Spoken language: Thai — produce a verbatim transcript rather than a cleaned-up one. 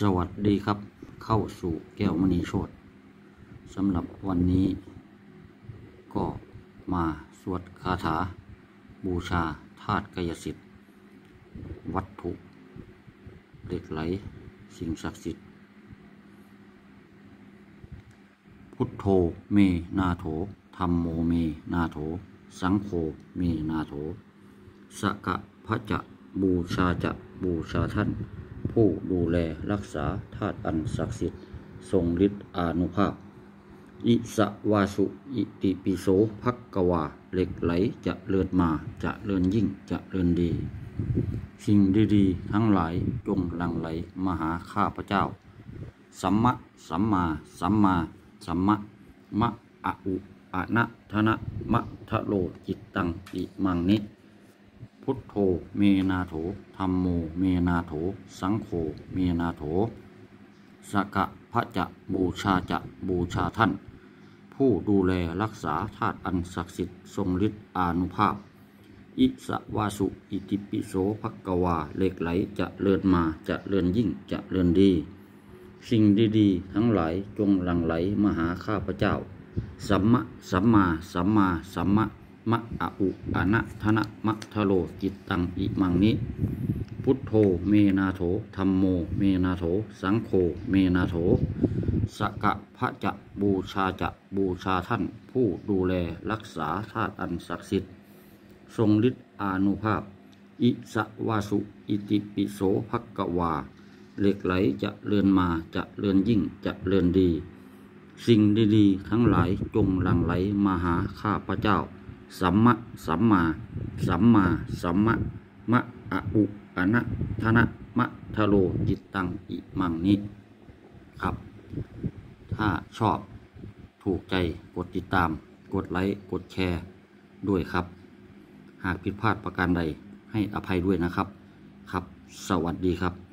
สวัสดีครับเข้าสู่แก้วมณีโชติสำหรับวันนี้ก็มาสวดคาถาบูชาธาตุกายสิทธิ์วัตถุเหล็กไหลสิ่งศักดิ์สิทธิ์พุทโธเมนาโถธัมโมเมนาโถสังโฆเมนาโถสกะพระจะบูชาจะบูชาท่านผู้ดูแลรักษาธาตุอันศักดิ์สิทธิ์ทรงฤทธิ์อานุภาพอิสวาสุอิติปิโสภักกวาเหล็กไหลจะเลื่อนมาจะเลื่อนยิ่งจะเลื่อนดีสิ่งดีๆทั้งหลายจงหลั่งไหลมาหาข้าพเจ้าสัมมะสัมมาสัมมาสัมมะมะอะอุอะนะทนะมะทะโลจิตตังอิมังนิพุทโธเมนาโถธัมโมเมนาโถสังโฆเมนาโถสกะพระจะบูชาจะบูชาท่านผู้ดูแลรักษาธาตุอันศักดิ์สิทธิ์ทรงฤทธิ์อานุภาพอิสวาสุอิติปิโสภักกวาเหล็กไหลจะเลื่อนมาจะเลื่อนยิ่งจะเลื่อนดีสิ่งดีๆทั้งหลายจงหลั่งไหลมาหาข้าพเจ้าสัมมะสัมมาสัมมาสัมมะมะอะอุอะนะทนะมะทะโลจิตตังอิมังนิพุทโธเมนาโถธัมโมเมนาโถสังโฆเมนาโถสกะพระจะบูชาจะบูชาท่านผู้ดูแลรักษาธาตุอันศักดิ์สิทธิ์ทรงฤทธิ์อานุภาพอิสวาสุอิติปิโสภักกวาเหล็กไหลจะเลื่อนมาจะเลื่อนยิ่งจะเลื่อนดีสิ่งดีๆทั้งหลายจงหลั่งไหลมาหาข้าพเจ้าสัมมะสัมมาสัมมาสัมมะมะอะอุอะนะทนะมะทะโลจิตตังอิมังนิครับถ้าชอบถูกใจกดติดตามกดไลค์กดแชร์ด้วยครับหากผิดพลาดประการใดให้อภัยด้วยนะครับครับสวัสดีครับ